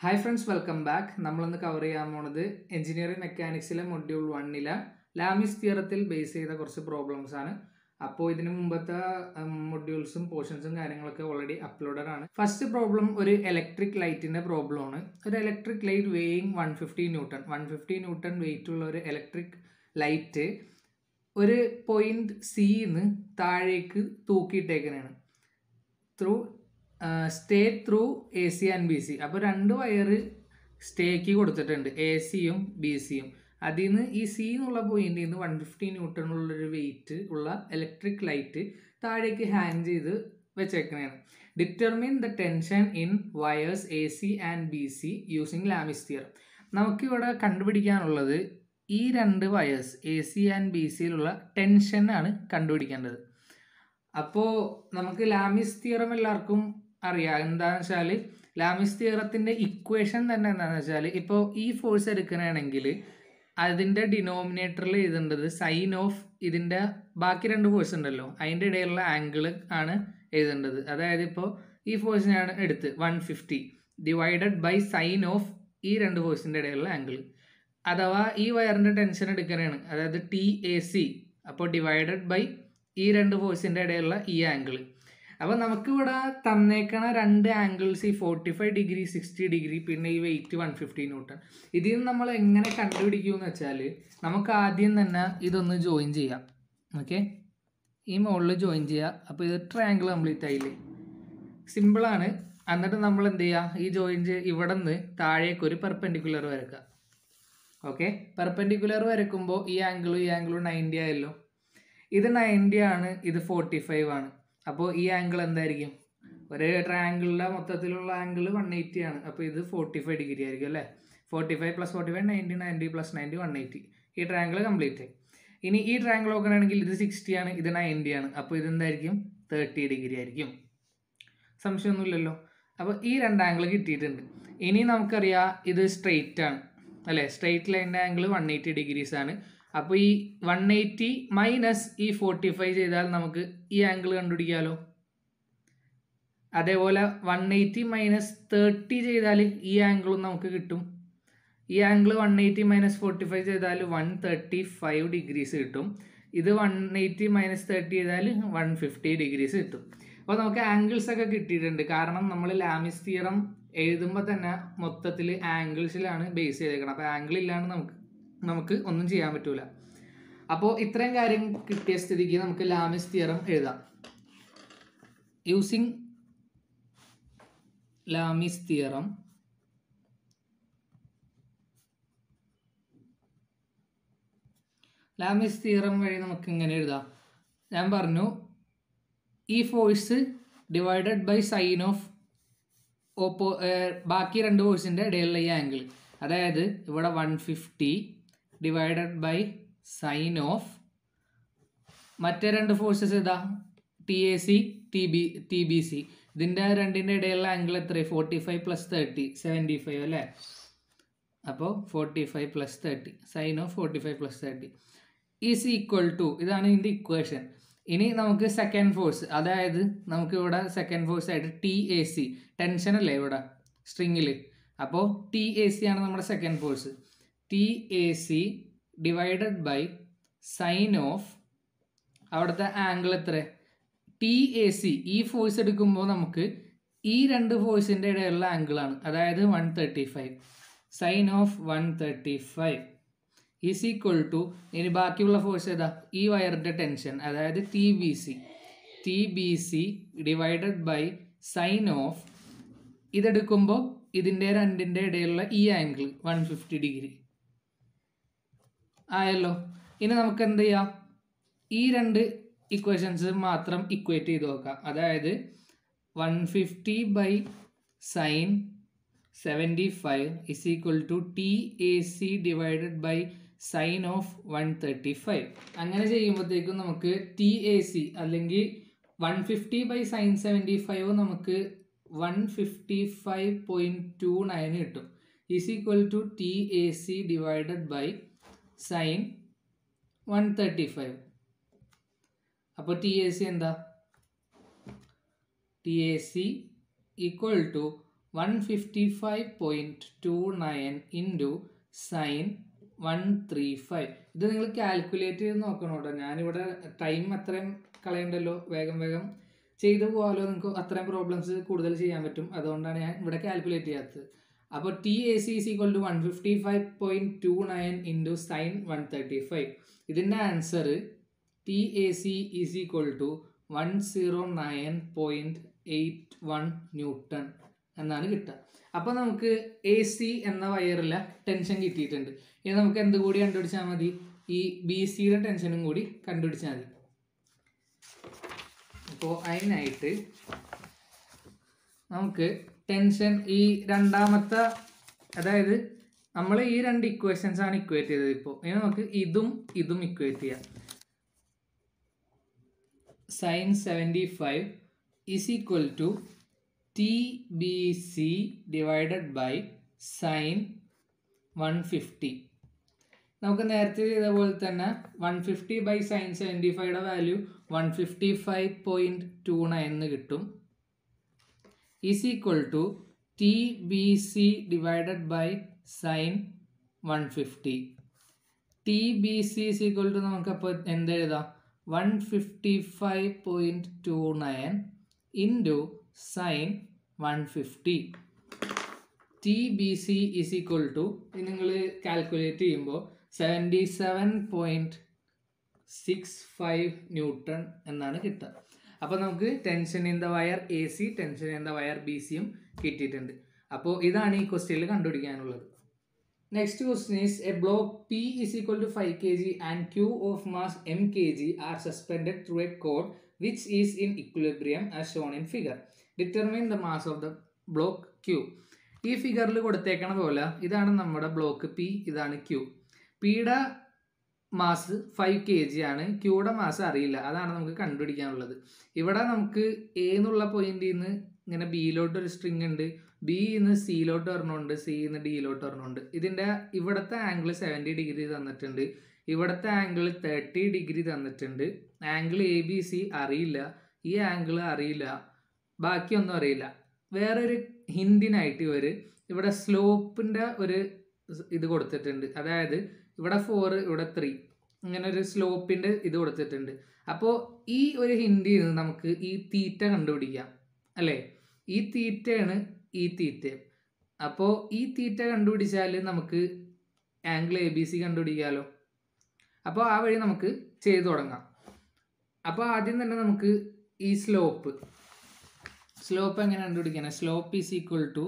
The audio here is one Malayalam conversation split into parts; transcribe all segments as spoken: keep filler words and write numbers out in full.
Hi friends, welcome back. നമ്മളൊന്ന് കവർ ചെയ്യാൻ പോണത് എഞ്ചിനീയറിംഗ് മെക്കാനിക്സിലെ മൊഡ്യൂൾ വണ്ണിലെ ലാമിസ് തിയറത്തിൽ ബേസ് ചെയ്ത കുറച്ച് പ്രോബ്ലംസ് ആണ്. അപ്പോൾ ഇതിന് മുമ്പത്തെ മൊഡ്യൂൾസും പോർഷൻസും കാര്യങ്ങളൊക്കെ ഓൾറെഡി അപ്ലോഡഡ് ആണ്. ഫസ്റ്റ് പ്രോബ്ലം ഒരു ഇലക്ട്രിക് ലൈറ്റിന്റെ പ്രോബ്ലം ആണ്. ഒരു electric light weighing one fifty newton one fifty newton weight ഉള്ള ഒരു ഇലക്ട്രിക് ലൈറ്റ് ഒരു പോയിന്റ് സിന്ന് താഴേക്ക് തൂക്കിയിട്ടേക്കാനാണ് through stay through A C and B C. അപ്പോൾ രണ്ട് വയറ് സ്റ്റേക്ക് കൊടുത്തിട്ടുണ്ട്, എ സിയും ബി സിയും. അതിൽ നിന്ന് ഈ സി എന്നുള്ള പോയിന്റിൽ നിന്ന് വൺ ഫിഫ്റ്റി ന്യൂട്ടൺ ഉള്ളൊരു വെയിറ്റ് ഉള്ള ഇലക്ട്രിക് ലൈറ്റ് താഴേക്ക് ഹാങ് ചെയ്ത് വെച്ചേക്കുന്നതാണ്. Determine the tension in wires A C and B C using Lami's theorem. നമുക്കിവിടെ കണ്ടുപിടിക്കാനുള്ളത് ഈ രണ്ട് wires A C and B സിയിലുള്ള ടെൻഷനാണ് കണ്ടുപിടിക്കേണ്ടത്. അപ്പോൾ നമുക്ക് ലാമിസ് തിയറം എല്ലാവർക്കും അറിയാം. എന്താണെന്ന് വെച്ചാൽ ലാമിസ് തിയറത്തിൻ്റെ ഇക്വേഷൻ തന്നെ എന്താണെന്ന് വെച്ചാൽ, ഇപ്പോൾ ഈ ഫോഴ്സ് എടുക്കണമെങ്കിൽ അതിൻ്റെ ഡിനോമിനേറ്ററിൽ എഴുതേണ്ടത് സൈൻ ഓഫ് ഇതിൻ്റെ ബാക്കി രണ്ട് ഫോഴ്സ് ഉണ്ടല്ലോ അതിൻ്റെ ഇടയിലുള്ള ആംഗിൾ ആണ് എഴുതേണ്ടത്. അതായത് ഇപ്പോൾ ഈ ഫോഴ്സിനാണ് എടുത്ത് one fifty divided by sine of ഈ രണ്ട് ഫോഴ്സിൻ്റെ ഇടയിലുള്ള ആംഗിൾ. അഥവാ ഈ വയറിൻ്റെ ടെൻഷൻ എടുക്കാനാണ്, അതായത് ടി എ സി, അപ്പോൾ ഡിവൈഡഡ് ബൈ ഈ രണ്ട് ഫോഴ്സിൻ്റെ ഇടയിലുള്ള ഈ ആംഗിൾ. അപ്പോൾ നമുക്കിവിടെ തന്നേക്കണ രണ്ട് ആംഗിൾസ് ഈ forty five degree sixty degree പിന്നെ ഈ വെയിറ്റ് വൺ ഫിഫ്റ്റി ന്യൂട്ടൺ. ഇതിൽ നിന്ന് നമ്മൾ എങ്ങനെ കണ്ടുപിടിക്കുമെന്ന് വെച്ചാൽ, നമുക്ക് ആദ്യം തന്നെ ഇതൊന്ന് ജോയിൻ ചെയ്യാം. ഓക്കെ, ഈ മുകളിൽ ജോയിൻ ചെയ്യുക. അപ്പോൾ ഇത് ട്രയാങ്കിൾ കംപ്ലീറ്റ് ആയില്ലേ, സിമ്പിളാണ്. എന്നിട്ട് നമ്മൾ എന്ത് ചെയ്യുക, ഈ ജോയിൻ ചെയ്ത് ഇവിടെ നിന്ന് താഴേക്ക് ഒരു പെർപെൻഡിക്കുലർ വരക്കുക. ഓക്കെ, പെർപെൻഡിക്കുലർ വരക്കുമ്പോൾ ഈ ആംഗിളും ഈ ആംഗിളും നയൻറ്റി ആയല്ലോ. ഇത് നയൻറ്റി ആണ്, ഇത് ഫോർട്ടി ഫൈവ് ആണ്. അപ്പോൾ ഈ ആംഗിൾ എന്തായിരിക്കും, ഒരു ട്രയാങ്കിളിൻ്റെ മൊത്തത്തിലുള്ള ആംഗിൾ വൺ എയ്റ്റി ആണ്. അപ്പോൾ ഇത് ഫോർട്ടി ഫൈവ് ഡിഗ്രി ആയിരിക്കും അല്ലേ. Forty five plus forty five ninety, ninety plus ninety one eighty. ഈ ട്രയാങ്കിൾ കംപ്ലീറ്റ്. ഇനി ഈ ട്രയാങ്കിൾ നോക്കുകയാണെങ്കിൽ ഇത് സിക്സ്റ്റി ആണ്, ഇത് നയൻറ്റി ആണ്. അപ്പോൾ ഇതെന്തായിരിക്കും, തേർട്ടി ഡിഗ്രി ആയിരിക്കും. സംശയമൊന്നുമില്ലല്ലോ. അപ്പോൾ ഈ രണ്ട് ആംഗിൾ കിട്ടിയിട്ടുണ്ട്. ഇനി നമുക്കറിയാം ഇത് സ്ട്രെയിറ്റ് ആണ് അല്ലേ. സ്ട്രെയിറ്റ് ലൈനിൻ്റെ ആംഗിൾ വൺ എയ്റ്റി ഡിഗ്രീസ് ആണ്. അപ്പോൾ ഈ വൺ എയ്റ്റി മൈനസ് ഈ ഫോർട്ടി ഫൈവ് ചെയ്താൽ നമുക്ക് ഈ ആംഗിൾ കണ്ടുപിടിക്കാമല്ലോ. അതേപോലെ വൺ എയ്റ്റി മൈനസ് തേർട്ടി ചെയ്താൽ ഈ ആംഗിളും നമുക്ക് കിട്ടും. ഈ angle one eighty minus forty five ചെയ്താൽ വൺ തേർട്ടി ഫൈവ് ഡിഗ്രീസ് കിട്ടും. ഇത് വൺ എയ്റ്റി മൈനസ് തേർട്ടി ചെയ്താൽ വൺ ഫിഫ്റ്റി ഡിഗ്രീസ് കിട്ടും. അപ്പോൾ നമുക്ക് ആംഗിൾസ് ഒക്കെ കിട്ടിയിട്ടുണ്ട്. കാരണം നമ്മൾ ലാമിസ് തിയറം എഴുതുമ്പോൾ തന്നെ മൊത്തത്തിൽ ആംഗിൾസിലാണ് ബേസ് ചെയ്തേക്കണം. അപ്പോൾ ആംഗിൾ ഇല്ലാണ്ട് നമുക്ക് നമുക്ക് ഒന്നും ചെയ്യാൻ പറ്റൂല. അപ്പോൾ ഇത്രയും കാര്യം കിട്ടിയ സ്ഥിതിക്ക് നമുക്ക് ലാമിസ് തിയറം എഴുതാം. Using Lami's theorem Lami's theorem വഴി നമുക്ക് ഇങ്ങനെ എഴുതാം. ഞാൻ പറഞ്ഞു ഈ force divided by sine of ഓപ്പോ ബാക്കി രണ്ട് ഫോഴ്സിൻ്റെ ഇടയിലുള്ള ഈ ആംഗിൾ, അതായത് ഇവിടെ one fifty divided by sine of മറ്റേ രണ്ട് ഫോഴ്സസ് ഏതാ, T A C T B T B C. ഇതിൻ്റെ രണ്ടിൻ്റെ ഇടയിലുള്ള ആംഗിൾ എത്ര, forty five plus thirty seventy five അല്ലേ. അപ്പോൾ forty five plus thirty sine of forty five plus thirty is equal to, ഇതാണ് ഇതിൻ്റെ ഇക്വേഷൻ. ഇനി നമുക്ക് സെക്കൻഡ് ഫോഴ്സ്, അതായത് നമുക്ക് ഇവിടെ സെക്കൻഡ് ഫോഴ്സ് ആയിട്ട് ടി എ സി, ടെൻഷൻ അല്ലേ ഇവിടെ സ്ട്രിങ്ങിൽ. അപ്പോൾ ടി എ സി ആണ് നമ്മുടെ second force. T A C divided by sine of അവിടുത്തെ ആംഗിൾ എത്ര, ടി എ സി. ഈ ഫോഴ്സ് എടുക്കുമ്പോൾ നമുക്ക് ഈ രണ്ട് ഫോഴ്സിൻ്റെ ഇടയിലുള്ള ആംഗിളാണ്, അതായത് one thirty five. Sine of one thirty five is equal to, ഇനി ബാക്കിയുള്ള ഫോഴ്സ് ഏതാ, ഈ വയറിൻ്റെ ടെൻഷൻ, അതായത് T B C. T B C divided by sine of ഇതെടുക്കുമ്പോൾ ഇതിൻ്റെ രണ്ടിൻ്റെ ഇടയിലുള്ള ഈ ആംഗിൾ വൺ ഫിഫ്റ്റി ഡിഗ്രി ആയല്ലോ. ഇനി നമുക്ക് എന്ത് ചെയ്യാം, ഈ രണ്ട് ഇക്വേഷൻസ് മാത്രം ഇക്വേറ്റ് ചെയ്ത് നോക്കാം. അതായത് one fifty by sine seventy five is equal to T A C divided by sine of one thirty five. അങ്ങനെ ചെയ്യുമ്പോഴത്തേക്കും നമുക്ക് ടി എ സി അല്ലെങ്കിൽ one fifty by sine seventy five നമുക്ക് one fifty five point two nine കിട്ടും. Is equal to T A C divided by sine one thirty five. അപ്പോൾ ടി എ സി എന്താ, T A C equal to one fifty five point two nine into sine one three five. ഇത് നിങ്ങൾ കാൽക്കുലേറ്റ് ചെയ്ത് നോക്കണം കേട്ടോ. ഞാനിവിടെ ടൈം അത്രയും കളയണ്ടല്ലോ, വേഗം വേഗം ചെയ്തു പോകാമല്ലോ, നിങ്ങൾക്ക് അത്രയും പ്രോബ്ലംസ് കൂടുതൽ ചെയ്യാൻ പറ്റും. അതുകൊണ്ടാണ് ഞാൻ ഇവിടെ കാൽക്കുലേറ്റ് ചെയ്യാത്തത്. അപ്പോൾ T A C is equal to one fifty five point two nine into sine one thirty five. ഇതിൻ്റെ answer T A C is equal to one zero nine point eight one newton എന്നാണ് കിട്ടുക. അപ്പോൾ നമുക്ക് എ സി എന്ന വയറിലെ ടെൻഷൻ കിട്ടിയിട്ടുണ്ട്. ഇനി നമുക്ക് എന്ത് കൂടി കണ്ടുപിടിച്ചാൽ മതി? ഈ ബി സിയുടെ ടെൻഷനും കൂടി കണ്ടുപിടിച്ചാൽ മതി. അപ്പോൾ അതിനായിട്ട് നമുക്ക് ടെൻഷൻ ഈ രണ്ടാമത്തെ, അതായത് നമ്മൾ ഈ രണ്ട് ഇക്വേഷൻസ് ആണ് ഇക്വേറ്റ് ചെയ്തത്. ഇപ്പോൾ ഇനി നമുക്ക് ഇതും ഇതും ഇക്വേറ്റ് ചെയ്യാം. Sine seventy five is equal to T B C divided by sine one fifty. നമുക്ക് നേരത്തെ ചെയ്ത പോലെ തന്നെ one fifty by sine seventy ഫൈവയുടെ value one fifty five point two nine എന്ന് കിട്ടും. Is equal to T B C divided by sine one fifty. T B C is equal to നമുക്കപ്പോൾ എന്തെഴുതാം? One fifty five point two nine into sine one fifty. T B C is equal to നിങ്ങൾ കാൽക്കുലേറ്റ് ചെയ്യുമ്പോൾ seventy seven point six five newton എന്നാണ് കിട്ടുക. അപ്പോൾ നമുക്ക് tension in the wire A C, tension in the wire B സിയും കിട്ടിയിട്ടുണ്ട്. അപ്പോൾ ഇതാണ് ഈ ക്വസ്റ്റ്യനിൽ കണ്ടുപിടിക്കാനുള്ളത്. Next question is a block P is equal to five K G and Q of mass M K G R suspended through a cord which is in equilibrium as shown in figure. Determine the mass of the block Q. ഈ ഫിഗറിൽ കൊടുത്തേക്കണ പോലെ ഇതാണ് നമ്മുടെ ബ്ലോക്ക് പി, ഇതാണ് ക്യൂ. പിയുടെ മാസ് ഫൈവ് കെ ജി ആണ്, ക്യൂയുടെ മാസ് അറിയില്ല. അതാണ് നമുക്ക് കണ്ടുപിടിക്കാനുള്ളത്. ഇവിടെ നമുക്ക് എ എന്നുള്ള പോയിന്റിൽ നിന്ന് ഇങ്ങനെ ബിയിലോട്ട് ഒരു സ്ട്രിങ് ഉണ്ട്, ബിയിൽ നിന്ന് സിയിലോട്ട് വരണുണ്ട്, സിയിൽ നിന്ന് ഡിയിലോട്ട് വരണുണ്ട്. ഇതിൻ്റെ ഇവിടുത്തെ ആംഗിൾ സെവൻറ്റി ഡിഗ്രി തന്നിട്ടുണ്ട്, ഇവിടുത്തെ ആംഗിൾ തേർട്ടി ഡിഗ്രി തന്നിട്ടുണ്ട്. ആംഗിൾ എ ബി സി അറിയില്ല, ഈ ആംഗിൾ അറിയില്ല, ബാക്കിയൊന്നും അറിയില്ല. വേറൊരു ഹിന്ദിനായിട്ട് ഇവർ ഇവിടെ സ്ലോപ്പിൻ്റെ ഒരു ഇത് കൊടുത്തിട്ടുണ്ട്. അതായത് ഇവിടെ ഫോർ, ഇവിടെ ത്രീ, ഇങ്ങനെ ഒരു സ്ലോപ്പിൻ്റെ ഇത് കൊടുത്തിട്ടുണ്ട്. അപ്പോൾ ഈ ഒരു ഹിന്ദിയിൽ നിന്ന് നമുക്ക് ഈ തീറ്റ കണ്ടുപിടിക്കാം അല്ലേ? ഈ തീറ്റയാണ് ഈ തീറ്റ. അപ്പോൾ ഈ തീറ്റ കണ്ടുപിടിച്ചാൽ നമുക്ക് ആംഗിൾ എ ബി സി കണ്ടുപിടിക്കാമല്ലോ. അപ്പോൾ ആ വഴി നമുക്ക് ചെയ്തു തുടങ്ങാം. അപ്പോൾ ആദ്യം തന്നെ നമുക്ക് ഈ സ്ലോപ്പ് സ്ലോപ്പ് എങ്ങനെ കണ്ടുപിടിക്കണം? Slope is equal to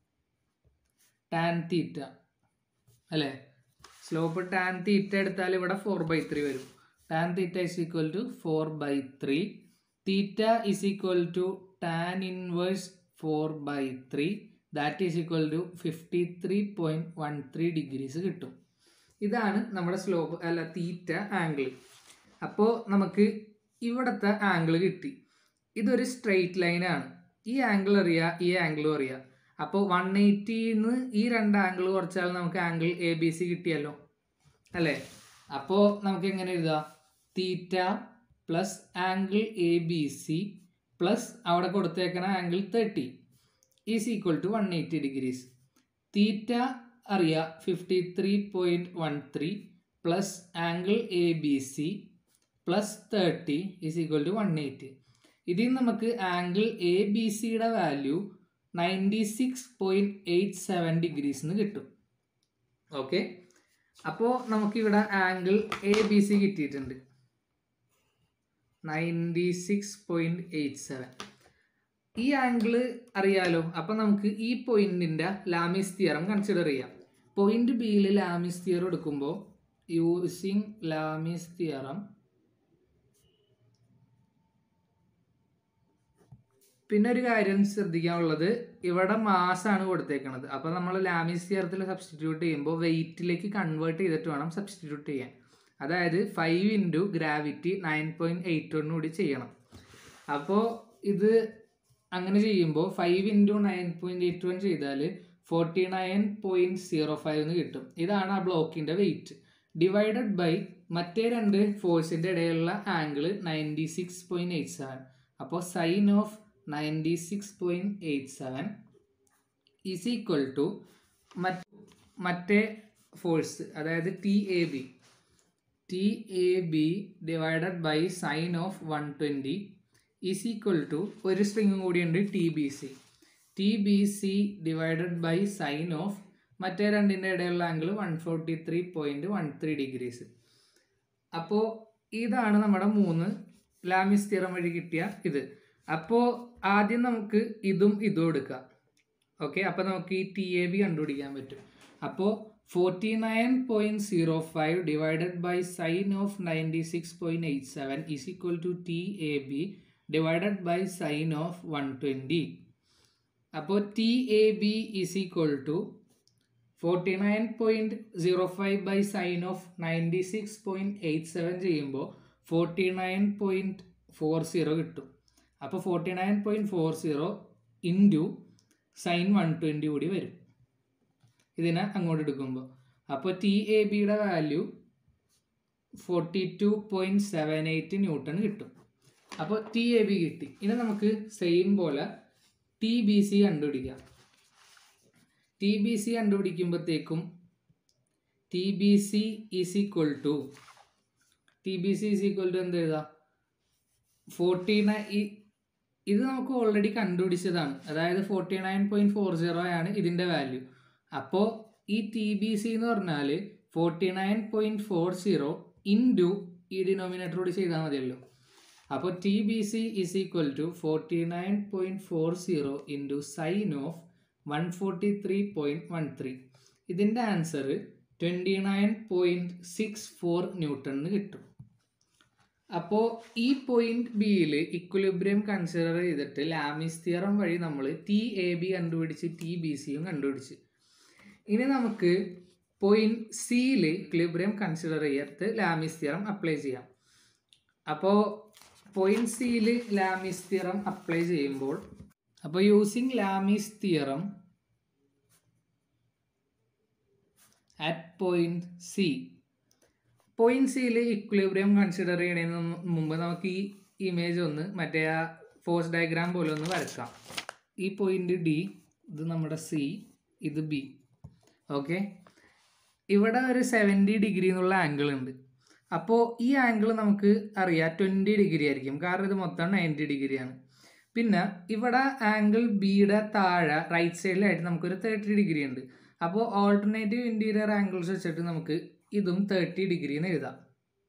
tan theta അല്ലേ? സ്ലോപ്പ് ടാൻ തീറ്റ എടുത്താൽ ഇവിടെ ഫോർ ബൈ ത്രീ വരും. Tan theta is equal to four by three. Theta is equal to tan inverse four by three, that is equal to fifty three point one three degrees കിട്ടും. ഇതാണ് നമ്മുടെ സ്ലോപ്പ് അല്ല തീറ്റ ആംഗിൾ. അപ്പോൾ നമുക്ക് ഇവിടുത്തെ ആംഗിൾ കിട്ടി. ഇതൊരു സ്ട്രെയിറ്റ് ലൈനാണ്. ഈ ആംഗിൾ അറിയാം, ഈ ആംഗിളും അറിയാം. അപ്പോൾ വൺ എയ്റ്റിന്ന് ഈ രണ്ട് ആംഗിൾ കുറച്ചാൽ നമുക്ക് ആംഗിൾ എ ബി സി കിട്ടിയല്ലോ അല്ലേ? അപ്പോൾ നമുക്ക് എങ്ങനെ എഴുതാം? Theta plus angle A B C plus അവിടെ കൊടുത്തേക്കണ angle thirty is equal to one eighty degrees. Theta അറിയാം fifty three point one three plus angle A B C plus thirty is equal to one eighty. ഇതിൽ നമുക്ക് ആംഗിൾ എ ബി സിയുടെ value ninety six point eight seven degrees എന്ന് കിട്ടും. ഓക്കെ, അപ്പോൾ നമുക്കിവിടെ ആംഗിൾ എ ബി സി കിട്ടിയിട്ടുണ്ട് ninety six point eight seven. ഈ ആംഗിൾ അറിയാലോ. അപ്പം നമുക്ക് ഈ പോയിന്റിൻ്റെ ലാമിസ് തിയറം കൺസിഡർ ചെയ്യാം. പോയിന്റ് ബിയിൽ ലാമിസ് തിയറം എടുക്കുമ്പോൾ യൂസിങ് ലാമിസ് തിയറം, പിന്നെ ഒരു കാര്യം ശ്രദ്ധിക്കാനുള്ളത് ഇവിടെ മാസാണ് കൊടുത്തേക്കണത്. അപ്പോൾ നമ്മൾ ലാമിസ് തിയറത്തിൽ സബ്സ്റ്റിറ്റ്യൂട്ട് ചെയ്യുമ്പോൾ വെയിറ്റിലേക്ക് കൺവേർട്ട് ചെയ്തിട്ട് വേണം സബ്സ്റ്റിറ്റ്യൂട്ട് ചെയ്യാൻ. അതായത് five into gravity nine point eight one കൂടി ചെയ്യണം. അപ്പോൾ ഇത് അങ്ങനെ ചെയ്യുമ്പോൾ five into nine point eight one ചെയ്താൽ forty nine point zero five എന്ന് കിട്ടും. ഇതാണ് ആ ബ്ലോക്കിൻ്റെ വെയിറ്റ്. ഡിവൈഡഡ് ബൈ മറ്റേ രണ്ട് ഫോഴ്സിൻ്റെ ഇടയിലുള്ള angle ninety six point eight seven. അപ്പോൾ sine of ninety six point eight seven is equal to മറ്റേ ഫോഴ്സ്, അതായത് T A B T A B divided by sine of one twenty is equal to ഒരു സ്ട്രിങ്ങും കൂടിയുണ്ട് T B C T B C divided by sine of മറ്റേ രണ്ടിൻ്റെ ഇടയിലുള്ള angle one forty three point one three degrees. അപ്പോൾ ഇതാണ് നമ്മുടെ മൂന്ന് ലാമിസ് തിയറം വഴി കിട്ടിയ ഇത്. അപ്പോൾ ആദ്യം നമുക്ക് ഇതും ഇതും എടുക്കാം. ഓക്കെ, അപ്പോൾ നമുക്ക് ഈ ടി എ ബി കണ്ടുപിടിക്കാൻ പറ്റും. അപ്പോൾ forty nine point zero five divided by sine of ninety six point eight seven is equal to T A B divided by sine of one twenty. അപ്പോൾ T A B is equal to forty nine point zero five by sine of ninety six point eight seven ചെയ്യുമ്പോൾ forty nine point four zero കിട്ടും. അപ്പോൾ forty nine point four zero into sine one twenty കൂടി വരും ഇതിനെ അങ്ങോട്ട് എടുക്കുമ്പോൾ. അപ്പോൾ ടി എ ബിയുടെ value forty two point seven eight newton കിട്ടും. അപ്പോൾ ടി എ ബി കിട്ടി. ഇനി നമുക്ക് സെയിം പോലെ ടി ബി സി കണ്ടുപിടിക്കാം. ടി ബി സി കണ്ടുപിടിക്കുമ്പോഴത്തേക്കും T B C is equal to T B C is equal to എന്ത് എഴുതാം? ഫോർട്ടി നയൻ ഇത് നമുക്ക് ഓൾറെഡി കണ്ടുപിടിച്ചതാണ്, അതായത് forty nine point four zero ആണ് ഇതിൻ്റെ വാല്യൂ. അപ്പോൾ ഈ ടി ബി സി എന്ന് പറഞ്ഞാൽ forty nine point four zero into ഈ ഡിനോമിനേറ്ററോട് ചെയ്താൽ മതിയല്ലോ. അപ്പോൾ T B C is equal to forty nine point four zero into sine of one forty three point one three. ഇതിൻ്റെ answer twenty nine point six four newton എന്ന് കിട്ടും. അപ്പോൾ ഈ പോയിന്റ് ബിയിൽ ഇക്വിലിബ്രിയം കൺസിഡർ ചെയ്തിട്ട് ലാമിസ് തിയറം വഴി നമ്മൾ ടി എ ബി കണ്ടുപിടിച്ച് ടി ബി സിയും കണ്ടുപിടിച്ച്. ഇനി നമുക്ക് പോയിന്റ് സിയിൽ ഇക്വിലിബ്രിയം കൺസിഡർ ചെയ്തിട്ട് ലാമിസ് തിയറം അപ്ലൈ ചെയ്യാം. അപ്പോൾ പോയിന്റ് സിയിൽ ലാമിസ് തിയറം അപ്ലൈ ചെയ്യുമ്പോൾ അപ്പോൾ using Lami's theorem at point C point സിയിൽ ഇക്വിലിബ്രിയം കൺസിഡർ ചെയ്യുന്നതിന് മുമ്പ് നമുക്ക് ഈ ഇമേജ് ഒന്ന് മറ്റേ ആ ഫോഴ്സ് ഡയഗ്രാം പോലെ ഒന്ന് വരക്കാം. ഈ പോയിന്റ് ഡി, ഇത് നമ്മുടെ സി, ഇത് ബി. ഓക്കെ, ഇവിടെ ഒരു സെവൻറ്റി ഡിഗ്രി എന്നുള്ള ആംഗിൾ ഉണ്ട്. അപ്പോൾ ഈ ആംഗിൾ നമുക്ക് അറിയാം ട്വൻറ്റി ഡിഗ്രി ആയിരിക്കും, കാരണം ഇത് മൊത്തം നയൻറ്റി ഡിഗ്രിയാണ്. പിന്നെ ഇവിടെ ആംഗിൾ ബിയുടെ താഴെ റൈറ്റ് സൈഡിലായിട്ട് നമുക്കൊരു തേർട്ടി ഡിഗ്രി ഉണ്ട്. അപ്പോൾ ഓൾട്ടർനേറ്റീവ് ഇൻറ്റീരിയർ ആംഗിൾസ് വെച്ചിട്ട് നമുക്ക് ഇതും തേർട്ടി ഡിഗ്രി എന്ന് എഴുതാം.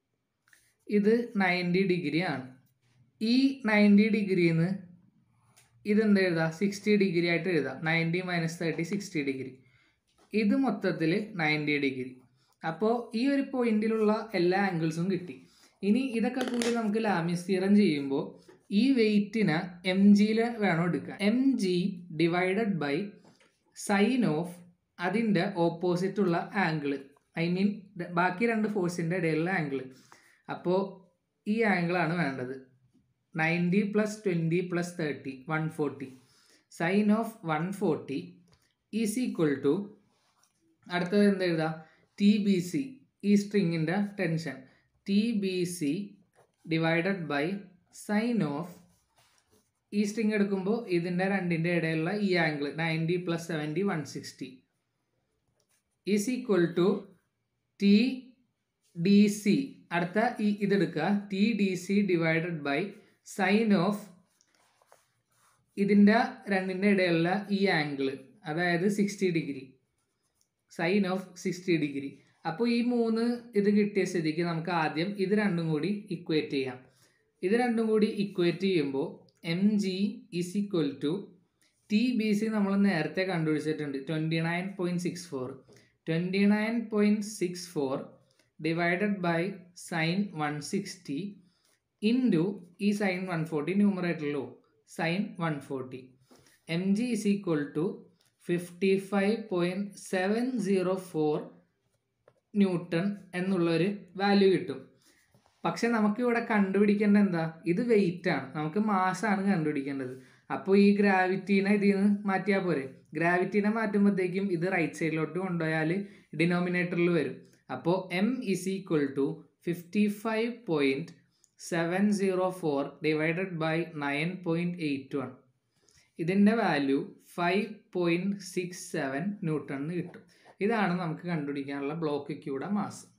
ഇത് നയൻറ്റി ഡിഗ്രി ആണ്. ഈ നയൻറ്റി ഡിഗ്രിന്ന് ഇതെന്താ എഴുതാം? സിക്സ്റ്റി ഡിഗ്രി ആയിട്ട് എഴുതാം. Ninety minus thirty sixty degree. ഇത് മൊത്തത്തിൽ നയൻറ്റി ഡിഗ്രി. അപ്പോൾ ഈ ഒരു പോയിന്റിലുള്ള എല്ലാ ആംഗിൾസും കിട്ടി. ഇനി ഇതൊക്കെ കൂടി നമുക്ക് ലാമിസ് തിയറം ചെയ്യുമ്പോൾ ഈ വെയ്റ്റിനെ എം ജിയിൽ വേണം എടുക്കാൻ. M G divided by sine of അതിൻ്റെ ഓപ്പോസിറ്റുള്ള ആംഗിൾ, ഐ മീൻ ബാക്കി രണ്ട് ഫോഴ്സിൻ്റെ ഇടയിലുള്ള ആംഗിൾ. അപ്പോൾ ഈ ആംഗിളാണ് വേണ്ടത്. Ninety plus twenty plus thirty one forty. Sine of one forty is equal to അടുത്തത് എന്ത് എഴുതാം? ടി ബി സി, ഈ സ്ട്രിങ്ങിൻ്റെ tension, T B C divided by sine of ഈ സ്ട്രിങ് എടുക്കുമ്പോൾ ഇതിൻ്റെ രണ്ടിൻ്റെ ഇടയിലുള്ള ഈ angle ninety plus seventy one sixty is equal to T D C. അടുത്ത ഈ ഇതെടുക്കുക, T D C divided by sine of ഇതിൻ്റെ രണ്ടിൻ്റെ ഇടയിലുള്ള ഈ ആംഗിൾ, അതായത് sixty degree, sine of sixty degree. അപ്പോൾ ഈ മൂന്ന് ഇത് കിട്ടിയ സ്ഥിതിക്ക് നമുക്ക് ആദ്യം ഇത് രണ്ടും കൂടി ഇക്വേറ്റ് ചെയ്യാം. ഇത് രണ്ടും കൂടി ഇക്വേറ്റ് ചെയ്യുമ്പോൾ M G is equal to T B C നമ്മൾ നേരത്തെ കണ്ടുപിടിച്ചിട്ടുണ്ട് twenty nine point six four twenty nine point six four divided by sine one sixty into ഈ സൈൻ വൺ ഫോർട്ടി ന്യൂമറേറ്ററിലോ sine one forty. M G is equal to fifty five point seven zero four newton എന്നുള്ളൊരു വാല്യൂ കിട്ടും. പക്ഷെ നമുക്കിവിടെ കണ്ടുപിടിക്കേണ്ടത് എന്താ? ഇത് വെയിറ്റ് ആണ്, നമുക്ക് മാസ്സാണ് കണ്ടുപിടിക്കേണ്ടത്. അപ്പോൾ ഈ ഗ്രാവിറ്റീനെ ഇതിൽ നിന്ന് മാറ്റിയാൽ പോരെ. ഗ്രാവിറ്റീനെ മാറ്റുമ്പോഴത്തേക്കും ഇത് റൈറ്റ് സൈഡിലോട്ട് കൊണ്ടുപോയാൽ ഡിനോമിനേറ്ററിൽ വരും. അപ്പോൾ M is equal to fifty five point seven zero four divided by nine point eight one. ഇതിൻ്റെ value five point six seven newton എന്ന് കിട്ടും. ഇതാണ് നമുക്ക് കണ്ടുപിടിക്കാനുള്ള ബ്ലോക്ക് ക്യൂയുടെ മാസ്.